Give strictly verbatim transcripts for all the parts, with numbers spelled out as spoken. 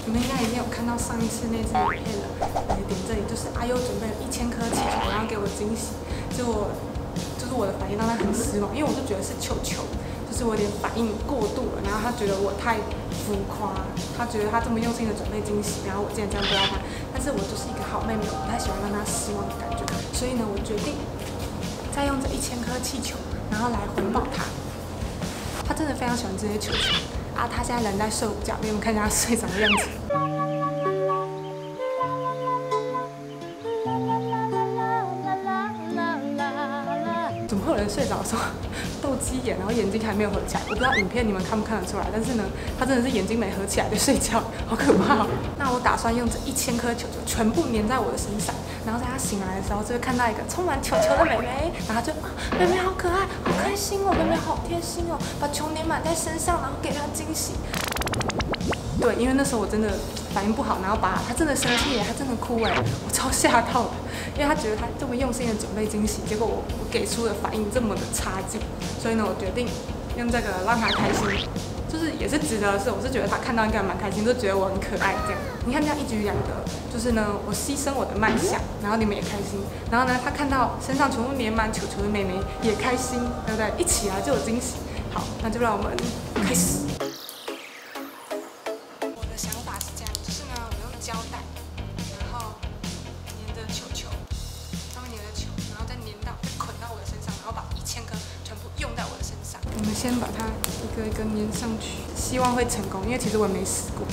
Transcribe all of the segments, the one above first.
你们应该已经有看到上一次那支影片了。来点这里就是阿优准备了一千颗气球，然后给我惊喜。结果就是我的反应让他很失望，因为我就觉得是球球，就是我有点反应过度了，然后他觉得我太浮夸，他觉得他这么用心的准备惊喜，然后我竟然这样对待他。但是我就是一个好妹妹，我不太喜欢让他失望的感觉，所以呢，我决定再用这一千颗气球，然后来回报他。他真的非常喜欢这些球球。 啊，他现在人在睡午觉，给你们看一下他睡着的样子。怎么会有人睡着的时候斗鸡眼，然后眼睛还没有合起来？我不知道影片你们看不看得出来，但是呢，他真的是眼睛没合起来在睡觉，好可怕哦。那我打算用这一千颗球球全部粘在我的身上，然后在他醒来的时候，就会看到一个充满球球的妹妹，然后就啊，妹妹好可爱，好开心哦，妹妹好贴心哦，把球粘满在身上，然后给她惊喜。对，因为那时候我真的反应不好，然后把他真的生气耶，他真的哭哎，我超吓到的，因为他觉得他这么用心的准备惊喜，结果我我给出的反应这么的差劲，所以呢，我决定用这个让他开心，就是也是值得的事。我是觉得他看到应该蛮开心，就觉得我很可爱这样。你看这样一举两得，就是呢，我牺牲我的卖相，然后你们也开心，然后呢，他看到身上全部粘满球球的妹妹也开心，对不对？一起来就有惊喜。好，那就让我们开始。 胶带，然后粘着球球，上面粘着球，然后再粘到，再捆到我的身上，然后把一千颗全部用在我的身上。我们先把它一个一个粘上去，希望会成功，因为其实我也没试过。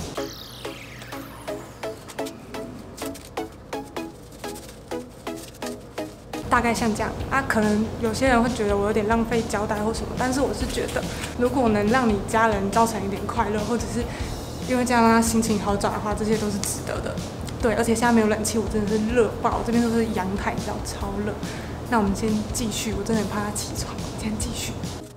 大概像这样啊，可能有些人会觉得我有点浪费胶带或什么，但是我是觉得，如果能让你家人造成一点快乐，或者是 因为这样让他心情好转的话，这些都是值得的。对，而且现在没有冷气，我真的是热爆，这边都是阳台，你知道，超热。那我们先继续，我真的很怕他起床，先继续。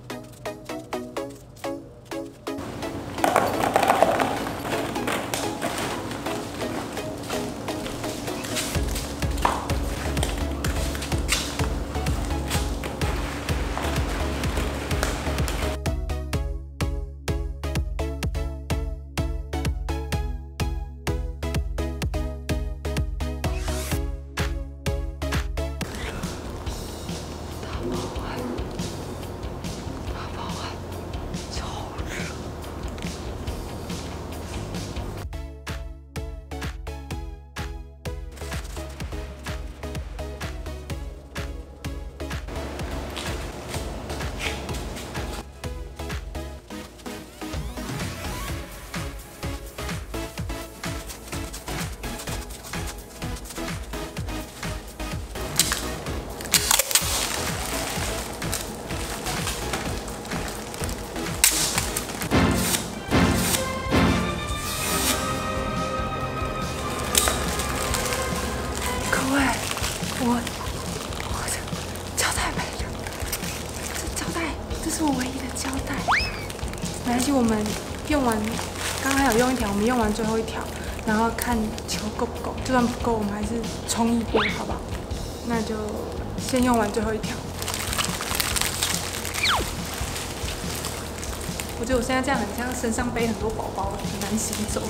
我我的胶带没了，这胶带这是我唯一的胶带。没关系，我们用完，刚刚还有用一条，我们用完最后一条，然后看球够不够，就算不够，我们还是冲一波，好不好？那就先用完最后一条。我觉得我现在这样很像身上背很多宝宝，很难行走。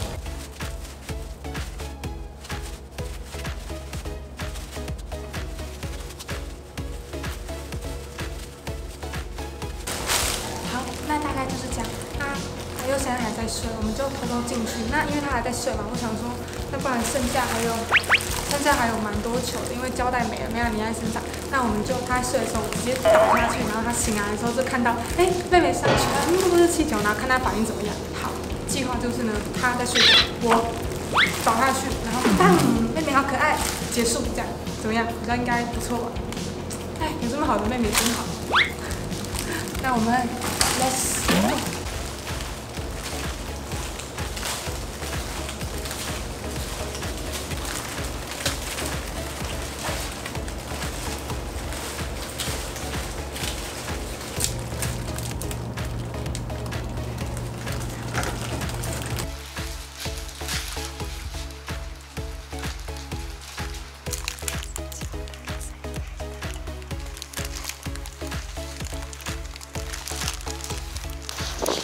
那大概就是这样。那他又现在还在睡，我们就偷偷进去。那因为他还在睡嘛，我想说，那不然剩下还有，剩下还有蛮多球的，因为胶带没了，没有粘在身上。那我们就他在睡的时候，我直接倒下去，然后他醒来的时候就看到，哎，妹妹上去，全部都是气球，然后看他反应怎么样。好，计划就是呢，他在睡觉，我倒下去，然后当，妹妹好可爱，结束这样，怎么样？我觉得应该不错吧？哎，有这么好的妹妹真好。那我们。 Let's go. 好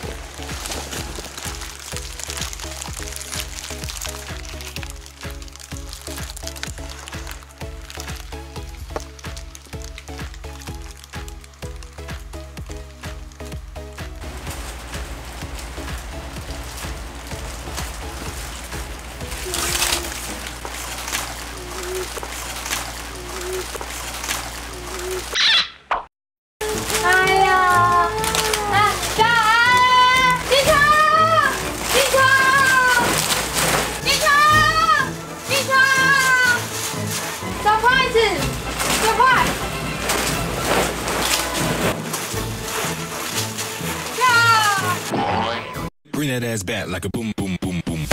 Bring that ass back like a boom, boom, boom, boom.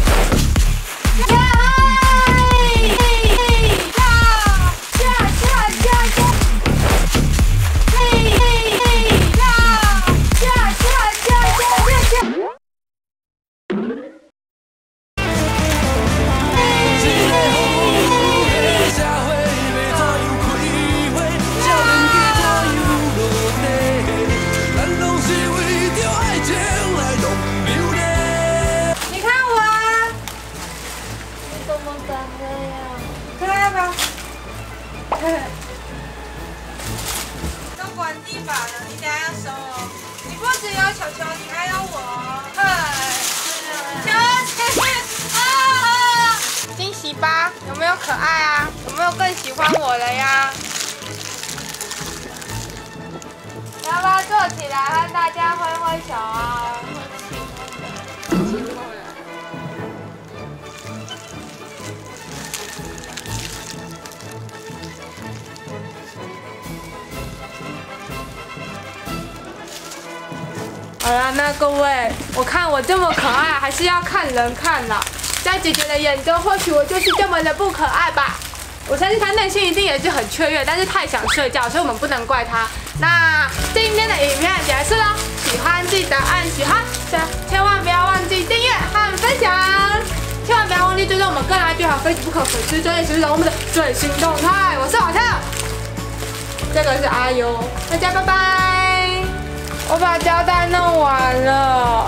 都管地板了，你等下要收哦。你不只有球球，你还有我。嘿，球球啊！惊喜吧？有没有可爱啊？有没有更喜欢我了呀？要不要坐起来和大家挥挥手啊？ 好啦，那各位，我看我这么可爱，还是要看人看啦。在姐姐的眼中，或许我就是这么的不可爱吧。我相信她内心一定也是很雀跃，但是太想睡觉，所以我们不能怪她。那今天的影片结束了，喜欢记得按喜欢，千万不要忘记订阅和分享，千万不要忘记追踪我们更爱最好 Facebook 粉丝专页，随时找我们的最新动态。我是好笑，这个是阿优，大家拜拜。我把胶带弄完了。